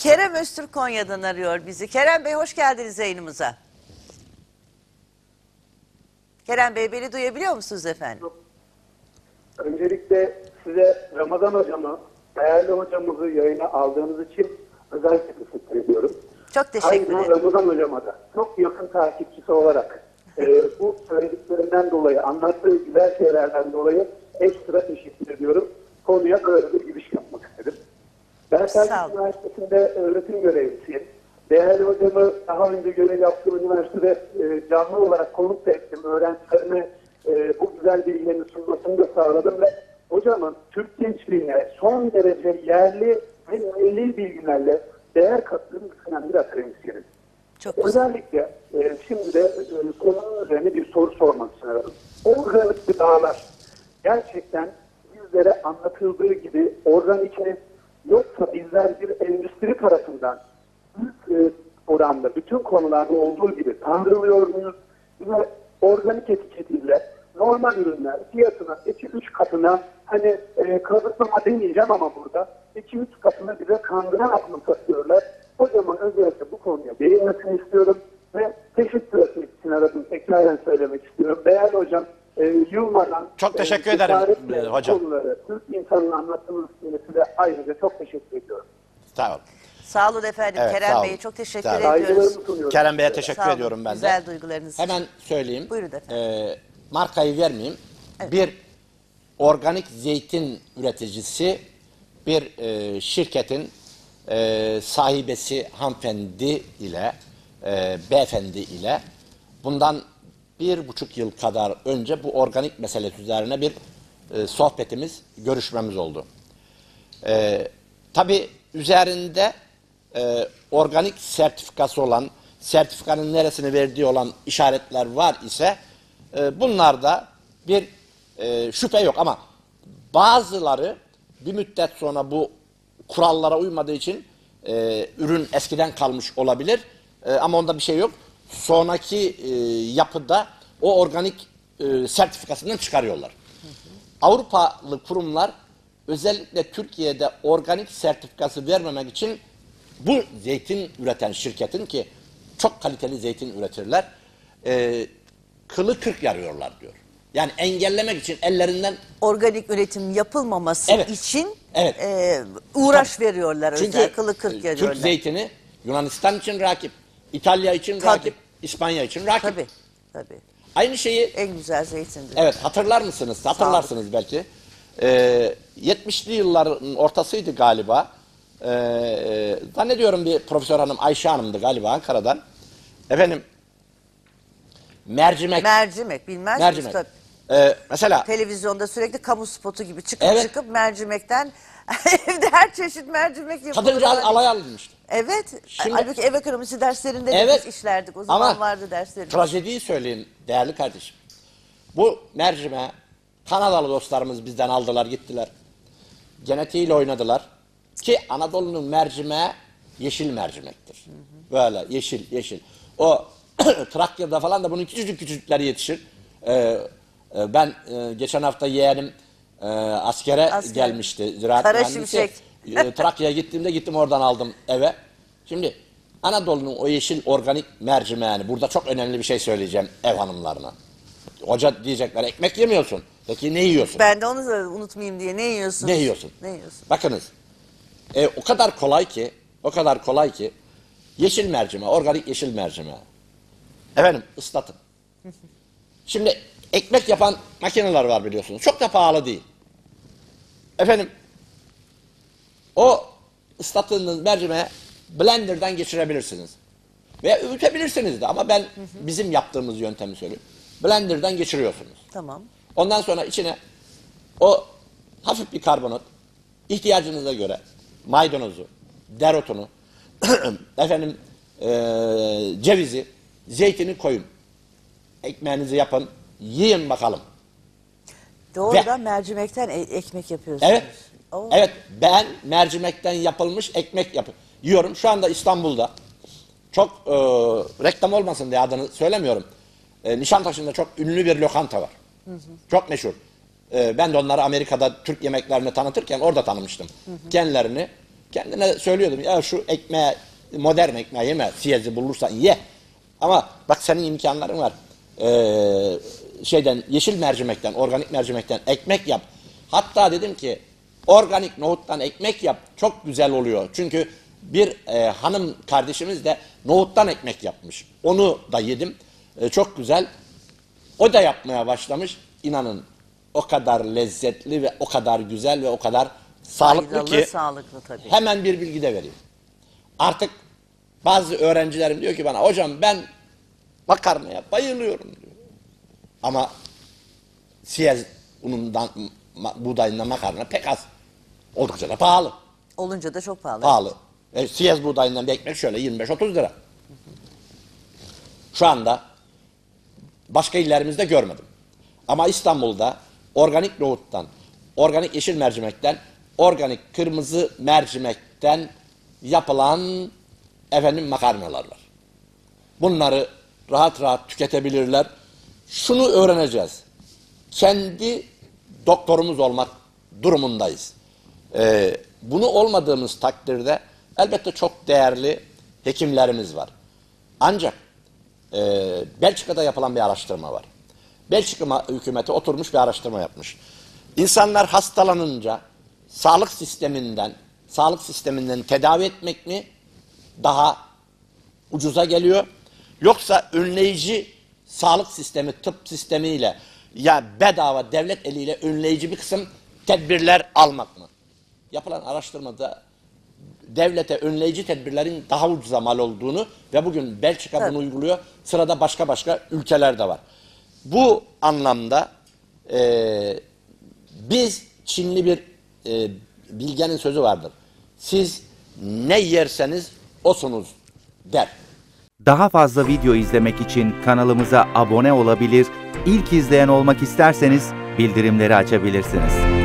Kerem Öztürk Konya'dan arıyor bizi. Kerem Bey hoş geldiniz yayınımıza. Kerem Bey beni duyabiliyor musunuz efendim? Öncelikle size Ramazan hocamı, değerli hocamızı yayına aldığınız için özellikle teşekkür ediyorum. Çok teşekkür ederim. Ayrıca Ramazan hocama da çok yakın takipçisi olarak bu söylediklerinden dolayı, anlattığı güzel şeylerden dolayı ekstra teşekkür ediyorum. Konuya böyle bir giriş yapmak istedim. Ben Selçuk Üniversitesi'nde öğretim görevlisiyim. Değerli hocamı daha önce görev yaptığım üniversitede canlı olarak konuk da ettim. Öğrencilerime bu güzel bilgilerini sunmasını da sağladım ve hocamın Türk gençliğine son derece yerli ve milli bilgilerle değer kattığını düşünen bir akademisyenim. Özellikle şimdi de konunun üzerine bir soru sormak istiyorum. Organik gıdalar gerçekten bizlere anlatıldığı gibi organik mi, yoksa bizler bir endüstri tarafından büyük oranda bütün konularda olduğu gibi kandırılıyor muyuz? Ve organik etiketiyle normal ürünler fiyatına 2-3 katına hani kazıklama demeyeceğim ama burada 2-3 katına bize kandırarak mı satıyorlar? Hocamın özellikle bu konuya değinmesini istiyorum ve teşekkür etmek için aradım. Tekraren söylemek istiyorum. Değerli hocam, yılmadan çok teşekkür ederim hocam. Konuları, Türk insanının anlattığınız de ayrıca çok teşekkür ediyorum. Sağ olun. Sağ olun efendim. Evet, Kerem Bey'e çok teşekkür ediyoruz. Kerem Bey'e teşekkür ediyorum ben de. Güzel duygularınız Hemen söyleyeyim. Buyurun efendim. Markayı vermeyeyim. Evet. Bir organik zeytin üreticisi bir şirketin sahibesi hanımefendi ile beyefendi ile bundan 1,5 yıl kadar önce bu organik meselesi üzerine bir sohbetimiz, görüşmemiz oldu. Tabii üzerinde organik sertifikası olan, sertifikanın neresini verdiği olan işaretler var ise bunlarda bir şüphe yok ama bazıları bir müddet sonra bu kurallara uymadığı için ürün eskiden kalmış olabilir ama onda bir şey yok. Sonraki yapıda o organik sertifikasından çıkarıyorlar. Avrupalı kurumlar özellikle Türkiye'de organik sertifikası vermemek için bu zeytin üreten şirketin ki çok kaliteli zeytin üretirler kılı kırk yarıyorlar diyor. Yani engellemek için ellerinden organik üretim yapılmaması için uğraş veriyorlar. Çünkü özel kılı kırk yarıyorlar. Türk zeytini Yunanistan için rakip, İtalya için rakip, İspanya için rakip. Tabii, tabii. Aynı şeyi en güzel zeytindir. Evet, hatırlar mısınız? Hatırlarsınız belki. 70'li yılların ortasıydı galiba. Zannediyorum bir profesör hanım, Ayşe Hanım'dı galiba Ankara'dan. Efendim, mercimek. Mercimek, bilmez misiniz? Tabii. Mesela televizyonda sürekli kamu spotu gibi çıkıp mercimekten evde her çeşit mercimek yapılıyor. Kadıncağız alay alınmıştı. Evet. Şimdi, halbuki ev ekonomisi derslerinde de biz işlerdik. O zaman vardı derslerimiz. Trajediyi söyleyeyim değerli kardeşim. Bu mercimeği Kanadalı dostlarımız bizden aldılar gittiler. Genetiğiyle oynadılar. Ki Anadolu'nun mercimeği yeşil mercimektir. Böyle yeşil. O Trakya'da falan da bunun küçücükleri yetişir. Ben geçen hafta yeğenim askere gelmişti. Ziraat mühendisi. Trakya'ya gittim oradan aldım eve. Şimdi Anadolu'nun o yeşil organik mercimeğini, burada çok önemli bir şey söyleyeceğim ev hanımlarına. Hoca diyecekler ekmek yemiyorsun. Peki ne yiyorsun? Ben de onu unutmayayım diye. Ne yiyorsun? Ne yiyorsun? Bakınız o kadar kolay ki yeşil mercimeği, organik yeşil mercimeği. Efendim ıslatın. Şimdi ekmek yapan makineler var biliyorsunuz. Çok da pahalı değil. Efendim o ıslattığınız mercimeği blenderdan geçirebilirsiniz. Veya öğütebilirsiniz de ama ben bizim yaptığımız yöntemi söylüyorum. Blenderdan geçiriyorsunuz. Tamam. Ondan sonra içine o hafif bir karbonat, ihtiyacınıza göre maydanozu, dereotunu, efendim cevizi, zeytini koyun. Ekmeğinizi yapın, yiyin bakalım. Doğrudan mercimekten ekmek yapıyorsunuz. Evet. Evet, ben mercimekten yapılmış ekmek yiyorum. Şu anda İstanbul'da çok reklam olmasın diye adını söylemiyorum. Nişantaşı'nda çok ünlü bir lokanta var. Çok meşhur. Ben de onları Amerika'da Türk yemeklerini tanıtırken orada tanımıştım. Kendilerini Kendine söylüyordum ya şu ekmeği, modern ekmeği yeme, siyezi bulursan ye. Ama bak senin imkanların var. Yeşil mercimekten, organik mercimekten ekmek yap. Hatta dedim ki organik nohuttan ekmek yap. Çok güzel oluyor. Çünkü bir hanım kardeşimiz de nohuttan ekmek yapmış. Onu da yedim. Çok güzel. O da yapmaya başlamış. İnanın o kadar lezzetli ve o kadar güzel ve o kadar sağlıklı Faydalı, ki sağlıklı tabii. hemen bir bilgi de vereyim. Artık bazı öğrencilerim diyor ki bana hocam ben makarnaya bayılıyorum diyor. Ama siyez unundan, buğdayından makarna pek az. Oldukça da pahalı. Olunca da çok pahalı. Pahalı. Siyez buğdayından bir ekmek şöyle 25-30 lira. Şu anda başka illerimizde görmedim. Ama İstanbul'da organik nohuttan, organik yeşil mercimekten, organik kırmızı mercimekten yapılan makarnalar var. Bunları rahat rahat tüketebilirler. Şunu öğreneceğiz. Kendi doktorumuz olmak durumundayız. Bunu olmadığımız takdirde elbette çok değerli hekimlerimiz var. Ancak Belçika'da yapılan bir araştırma var. Belçika hükümeti oturmuş bir araştırma yapmış. İnsanlar hastalanınca sağlık sisteminden tedavi etmek mi daha ucuza geliyor? Yoksa önleyici sağlık sistemi, tıp sistemiyle ya bedava devlet eliyle önleyici bir kısım tedbirler almak mı? Yapılan araştırmada devlete önleyici tedbirlerin daha ucuza mal olduğunu ve bugün Belçika bunu uyguluyor. Sırada başka ülkeler de var. Bu anlamda biz Çinli bir bilgenin sözü vardır. Siz ne yerseniz osunuz der. Daha fazla video izlemek için kanalımıza abone olabilir, ilk izleyen olmak isterseniz bildirimleri açabilirsiniz.